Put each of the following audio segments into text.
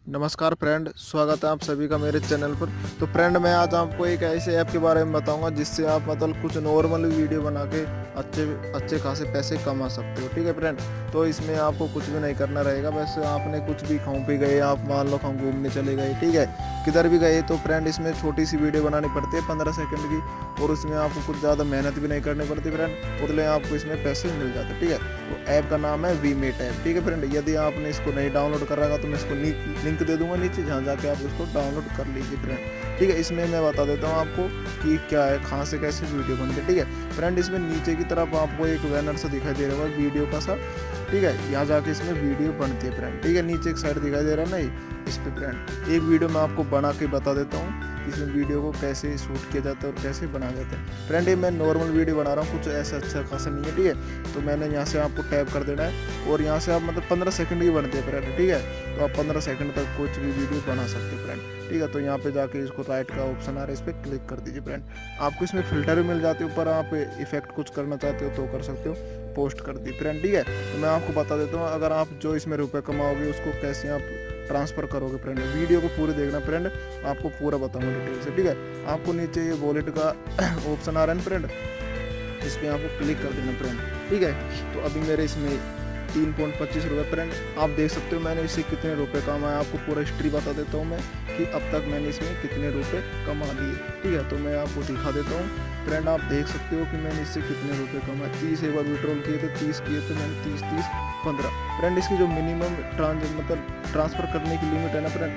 नमस्कार फ्रेंड, स्वागत है आप सभी का मेरे चैनल पर। तो फ्रेंड, मैं आज आपको एक ऐसे ऐप के बारे में बताऊंगा जिससे आप मतलब कुछ नॉर्मल वीडियो बना के अच्छे अच्छे खासे पैसे कमा सकते हो। ठीक है फ्रेंड। तो इसमें आपको कुछ भी नहीं करना रहेगा, बस आपने कुछ भी कहूँ पे गए, आप मान लो कहूँ घूमने चले गए, ठीक है, किधर भी गए, तो फ्रेंड इसमें छोटी सी वीडियो बनानी पड़ती है 15 सेकंड की, और उसमें आपको कुछ ज़्यादा मेहनत भी नहीं करनी पड़ती फ्रेंड, उतने आपको इसमें पैसे मिल जाते हैं। ठीक है, तो ऐप का नाम है वीमेट ऐप। ठीक है फ्रेंड, यदि आपने इसको नहीं डाउनलोड कर रखा तो मैं इसको लिंक दे दूंगा नीचे, जहाँ जाके आप उसको डाउनलोड कर लीजिए फ्रेंड। ठीक है, इसमें मैं बता देता हूँ आपको कि क्या है, कहाँ से कैसे वीडियो बनती है। ठीक है फ्रेंड, इसमें नीचे की तरफ आपको एक बैनर सा दिखाई दे रहा है वीडियो का सा। ठीक है, यहाँ जाके इसमें वीडियो बनती है फ्रेंड। ठीक है, नीचे एक साइड दिखाई दे रहा है ना, इस पे फ्रेंड एक वीडियो मैं आपको बना के बता देता हूँ इसमें वीडियो को कैसे शूट किया जाता है और कैसे बनाया जाता है। फ्रेंड ये मैं नॉर्मल वीडियो बना रहा हूँ, कुछ ऐसा अच्छा खासा नहीं है। ठीक है, तो मैंने यहाँ से आपको टैप कर देना है और यहाँ से आप मतलब 15 सेकंड की बनती है फ्रेंड। ठीक है, तो आप 15 सेकंड तक कुछ भी वीडियो बना सकते हैं फ्रेंड। ठीक है, तो यहाँ पे जाके इसको राइट का ऑप्शन आ रहा है, इस पर क्लिक कर दीजिए फ्रेंड। आपको इसमें फिल्टर भी मिल जाते हैं, ऊपर आप इफेक्ट कुछ करना चाहते हो तो कर सकते हो, पोस्ट कर दी फ्रेंड। ठीक है, तो मैं आपको बता देता हूँ अगर आप जो इसमें रुपये कमाओगे उसको कैसे आप ट्रांसफ़र करोगे फ्रेंड। वीडियो को पूरी देखना फ्रेंड, आपको पूरा बताऊंगा डिटेल से। ठीक है, आपको नीचे ये वॉलेट का ऑप्शन आ रहा है ना फ्रेंड, इस पर आपको क्लिक कर देना फ्रेंड। ठीक है, तो अभी मेरे इसमें 3.25 रुपये फ्रेंड आप देख सकते हो मैंने इससे कितने रुपए कमाए। आपको पूरा हिस्ट्री बता देता हूँ मैं कि अब तक मैंने इसमें कितने रुपए कमा लिए। ठीक है, तो मैं आपको दिखा देता हूँ फ्रेंड, आप देख सकते हो कि मैंने इससे कितने रुपए कमाए। 30 एक बार विड्रॉल किए थे, 30 किए थे मैंने, 30 फ्रेंड। इसकी जो मिनिमम मतलब ट्रांसफ़र करने की लिमिट है ना फ्रेंड,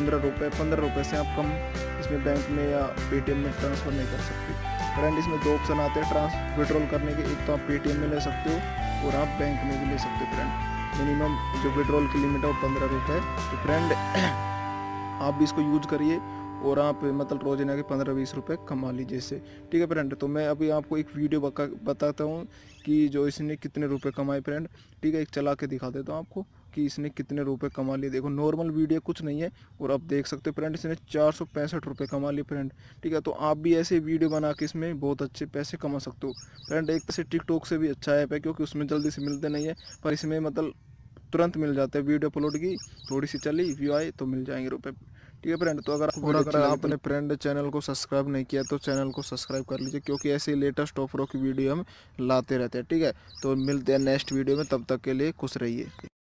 15 रुपये से आप कम इसमें बैंक में या पेटीएम में ट्रांसफ़र नहीं कर सकते फ्रेंड। इसमें दो ऑप्शन आते हैं विड्रॉल करने के, एक तो आप पेटीएम में ले सकते हो और आप बैंक में भी ले सकते हो फ्रेंड। मिनिमम जो विड्रॉल की लिमिट है वो 15 रुपये। तो फ्रेंड आप भी इसको यूज करिए और आप मतलब रोजाना के 15-20 रुपये कमा लीजिए इससे। ठीक है फ्रेंड, तो मैं अभी आपको एक वीडियो बताता हूँ कि जो इसने कितने रुपए कमाए फ्रेंड। ठीक है, एक चला के दिखा देता हूँ आपको कि इसने कितने रुपए कमा लिए। देखो नॉर्मल वीडियो कुछ नहीं है और आप देख सकते हो फ्रेंड इसने 465 रुपये कमा लिए फ्रेंड। ठीक है, तो आप भी ऐसे वीडियो बना के इसमें बहुत अच्छे पैसे कमा सकते हो फ्रेंड। एक से टिकटॉक से भी अच्छा ऐप है क्योंकि उसमें जल्दी से मिलते नहीं है, पर इसमें मतलब तुरंत मिल जाता है। वीडियो अपलोड की, थोड़ी सी चली, व्यू आए तो मिल जाएंगे रुपए। ठीक है फ्रेंड, तो अगर आपने फ्रेंड चैनल को सब्सक्राइब नहीं किया तो चैनल को सब्सक्राइब कर लीजिए, क्योंकि ऐसे ही लेटेस्ट ऑफरों की वीडियो हम लाते रहते हैं। ठीक है, तो मिलते हैं नेक्स्ट वीडियो में, तब तक के लिए खुश रहिए।